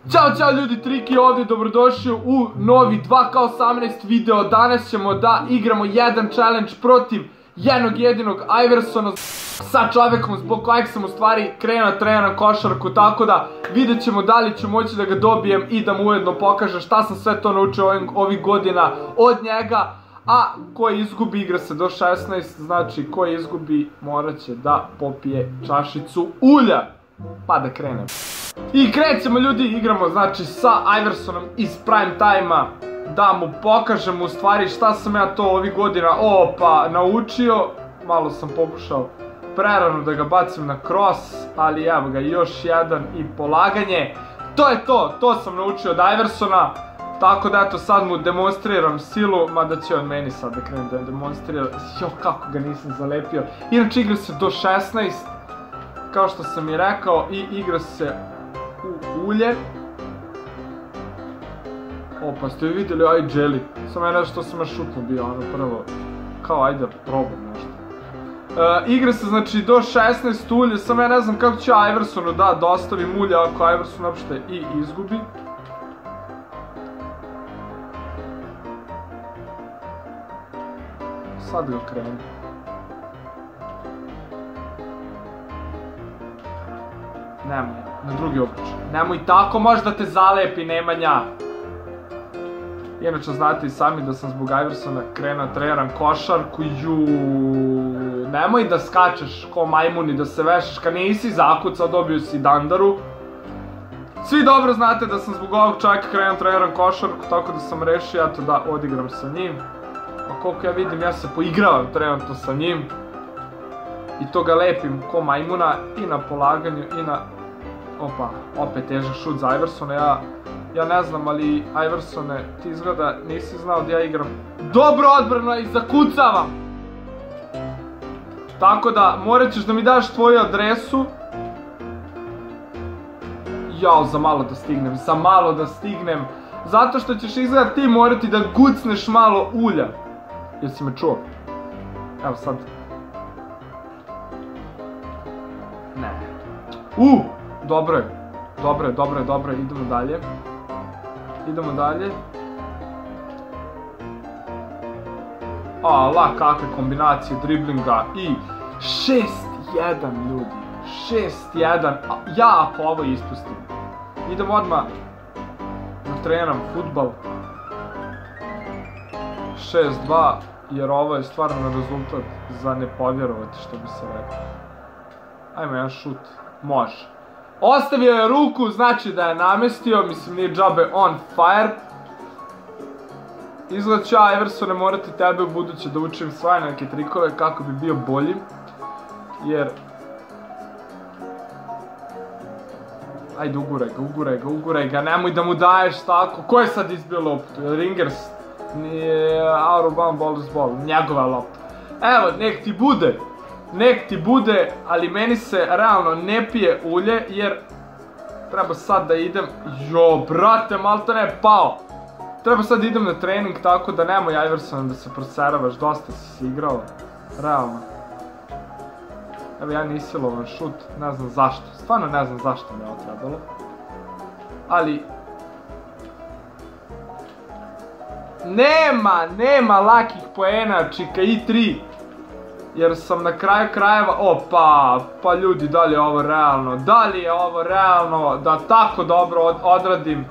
Ćao ljudi, Triki ovdje, dobrodošli u novi 2K18 video. Danas ćemo da igramo jedan challenge protiv jednog jedinog Iversona sa čovekom zbog kojeg sam u stvari krenuo da treniram košarku, tako da vidjet ćemo da li ću moći da ga dobijem i da mu ujedno pokažem šta sam sve to naučio ovih godina od njega. A ko izgubi, igra se do 16, znači ko izgubi morat će da popije čašicu ulja. Pa da krenem. I krećemo ljudi, igramo znači sa Iversonom iz prime time-a, da mu pokažem u stvari šta sam ja to ovih godina naučio. Malo sam pokušao prerano da ga bacim na cross, ali evo ga još jedan i polaganje. To je to sam naučio od Iversona. Tako da eto sad mu demonstriram silu, mada će on meni sad da krenem da demonstrira. Jo, kako ga nisam zalepio. Inače igra se do 16, kao što sam i rekao, i igra se u ulje. Opa, ste vi vidjeli aj jelly. Samo je nešto što sam ja šutno bio, ono prvo. Kao ajde probam nešto. Igra se znači do 16 ulje, samo ja ne znam kako ću Iversonu da dostavim ulje ako Iverson uopšte i izgubi. Sad ga krenem. Nemoj, na drugi obruč. Nemoj tako, možda te zalepi, Nemanja. Inače znate i sami da sam zbog Iversona krenuo treniram košarku. Nemoj da skačeš ko majmun i da se vešaš kad nisi zakucao, dobio si dandaru. Svi dobro znate da sam zbog ovog čovjeka krenuo treniram košarku, tako da sam rešio ja to da odigram sa njim. A koliko ja vidim, ja se poigravam trenutno sa njim. I to ga lepim ko majmuna i na polaganju i na... Opa, opet težak šut za Iversona. Ja ne znam, ali Iversone, ti izgleda nisi znao da ja igram dobro odbrano i zakucavam. Tako da, morat ćeš da mi daš tvoju adresu. Jao, za malo da stignem. Zato što ćeš izgleda ti morati da gucneš malo ulja. Jesi me čuo? Evo sad. Ne. Dobro je. Dobro je. Idemo dalje. Kakve kombinacije driblinga i 6-1 ljudi. 6-1. Ja ako ovo ispustim. Idemo odmah da treniram fudbal. 6-2, jer ovo je stvarno rezultat za ne povjerovati, što bi se rekao. Ajmo jedan šut. Može. Ostavio je ruku, znači da je namestio, mislim nije džabe on fire. Izgleda ću ja, Iversone, morati tebe u buduće da učim svoje neke trikove kako bi bio bolji. Jer... Ajde, uguraj ga, nemoj da mu daješ tako. Ko je sad izbio loptu? Ringers? Nije out of bound ball, njegova lopta. Evo, nek ti bude, ali meni se realno ne pije ulje, jer treba sad da idem, brate, malta ne pao. Treba sad da idem na trening, tako da nemoj Iverson da se proseravaš, dosta si se igrao, realno. Evo ja nisilovan šut, ne znam zašto, stvarno ne znam zašto mi je ovo trebalo. Ali... Nema lakih poena, čika i 3. Jer sam na kraju krajeva, pa ljudi, da li je ovo realno, da tako dobro odradim.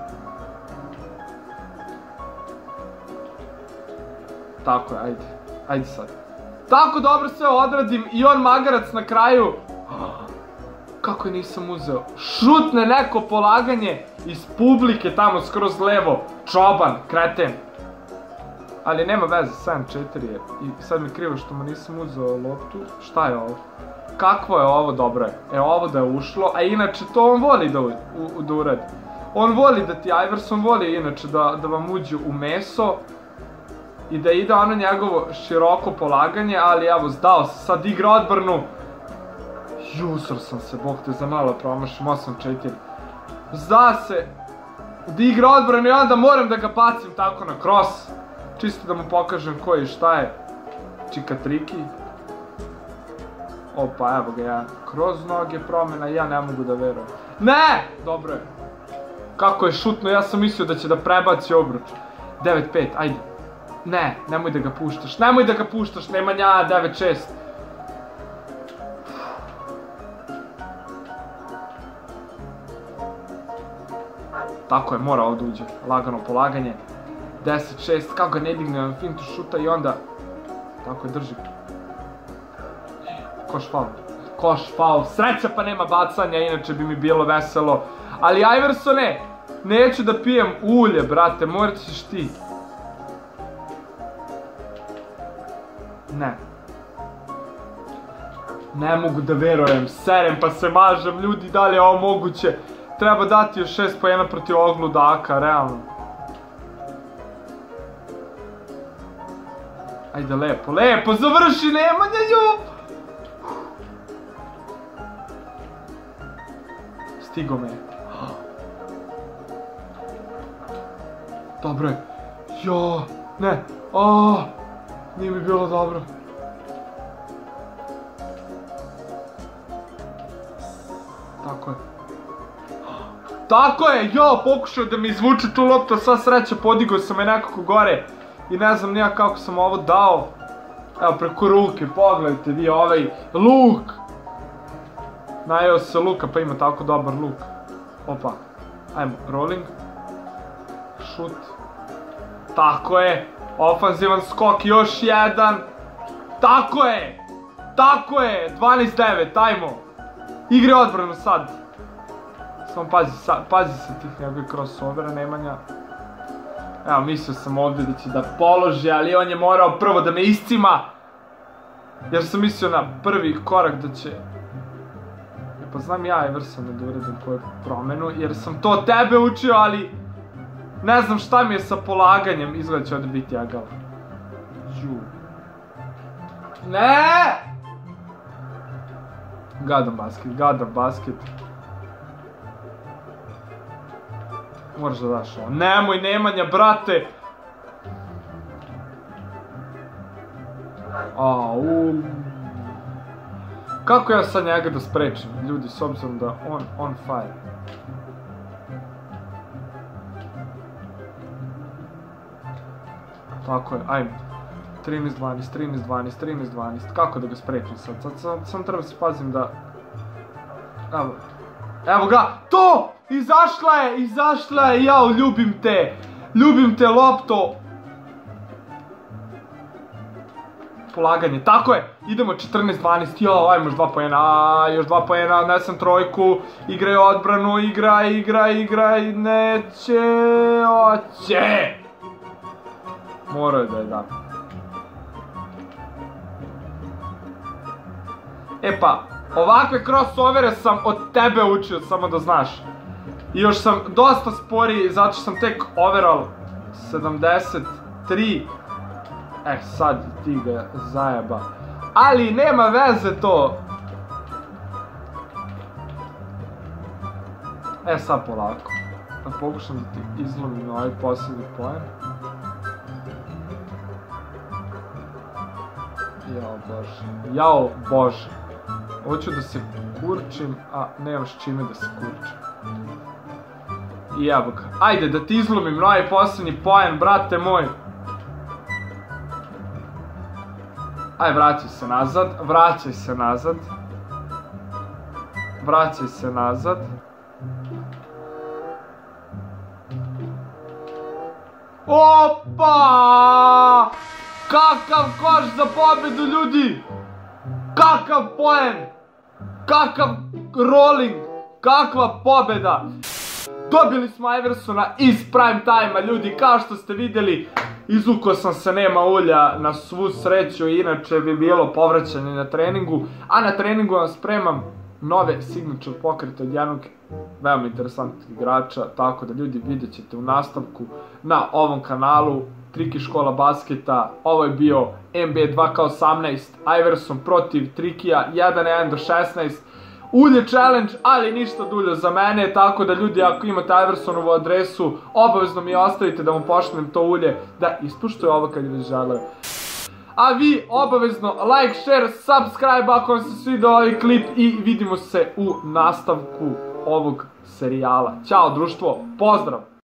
Tako je, ajde sad. Tako dobro sve odradim i on magarac na kraju. Kako je nisam uzeo? Šutne neko polaganje iz publike tamo skroz levo. Čoban, kreten. Ali nema veze, 7-4 je. I sad mi krivo što mu nisam uzeo loptu. Šta je ovo? Kakvo je ovo? Dobro je. Evo ovo da je ušlo. A inače to on voli da uradi. On voli da ti Iverson voli inače da vam uđe u meso. I da ide ono njegovo široko polaganje. Ali evo, zdao se. Sad igra odbranu. Usro sam se, bog te za malo promašim. 8-4. Zda se. Da igra odbranu i onda moram da ga bacim tako na cross. Čisto da mu pokažem ko je i šta je. Čika triki. Opa, evo ga ja. Kroz noge promjena, ja ne mogu da verujem. Ne! Dobro je. Kako je šutno, ja sam mislio da će da prebaci obruč. 9-5, ajde. Ne, nemoj da ga puštaš, Nemanja, 9-6. Tako je, mora ovdje uđe, lagano polaganje. 10-6, kako ga ne digne na fintu šuta i onda... Tako je, drži. Koš faul, sreća pa nema bacanja, inače bi mi bilo veselo. Ali Iversone, neću da pijem ulje, brate, morat ćeš ti. Ne mogu da verujem, serem pa se mažem, ljudi, da li je ovo moguće? Treba dati još 6 poena protiv ovog ludaka, realno. Ajde, lepo, završi, Nemanja, ju! Stigo me. Dobro je. Jo, ne, nije mi bilo dobro. Tako je, pokušao da mi izvuče tu loptu, sva sreća, podigao sam je nekako gore. I ne znam nija kako sam ovo dao. Evo, preko ruke, pogledajte vi ovaj luk. Najeo se luka, pa ima tako dobar luk. Opa, ajmo, rolling. Šut. Tako je, ofanzivan skok, još jedan. Tako je, 12-9, ajmo. Igre odbranu sad. Samo pazi se tih njegovih crossovera, Nemanja. Evo, mislio sam ovdje da će da položi, ali on je morao prvo da me iscima. Jer sam mislio na prvi korak da će... Pa znam ja Iversone da uredim koju promenu, jer sam to tebe učio, ali... Ne znam šta mi je sa polaganjem, izgleda će ovdje biti agal. Ne! Gadam basket. Moraš da daš ovo. Nemoj, Nemanja, brate! Kako ja sad njega da sprečim, ljudi, s obzirom da on fire. Tako je, ajmo. 13-12. Kako da ga sprečim sad? Sam treba se pazim da... Evo ga, to! Izašla je, jao, ljubim te, lopto. Polaganje, tako je, idemo 14-12, jao, ajmo još 2 poena, nesem trojku, igraj odbranu, igraj, neće, oće. Morao je da je da. E pa, ovakve crossovere sam od tebe učio, samo da znaš. I još sam dosta sporiji, zato što sam tek overall 73. Sad ti ga zajeba. Ali nema veze to. Sad polako. Da pokušam da ti izlomim ovaj posljednji poen. Jao Bože. Hoću da se kurčim, a nemaš čime da se kurčim. I evo ga. Ajde da ti izlomim ovaj posljednji poen, brate moj. Aj, vraćaj se nazad. Opa! Kakav koš za pobedu, ljudi! Kakav poen! Kakav rolling! Kakva pobeda! Dobili smo Iversona iz prime time-a, ljudi, kao što ste vidjeli. Izvukao sam se, nema ulja, na svu sreću, inače bi bilo povraćanje na treningu. A na treningu vam spremam nove signature pokrete od jednog veoma interesantnog igrača. Tako da, ljudi, vidjet ćete u nastavku na ovom kanalu Triki škola basketa. Ovo je bio NBA 2K18, Iverson protiv Trikija, 1-1 do 16. Ulje challenge, ali ništa dulje za mene, tako da, ljudi, ako imate Iversonovu adresu, obavezno mi ostavite da mu pošaljem to ulje, da ispuštuje ovo kad je želeo. A vi obavezno like, share, subscribe ako vam se svidio ovaj klip i vidimo se u nastavku ovog serijala. Ćao društvo, pozdrav!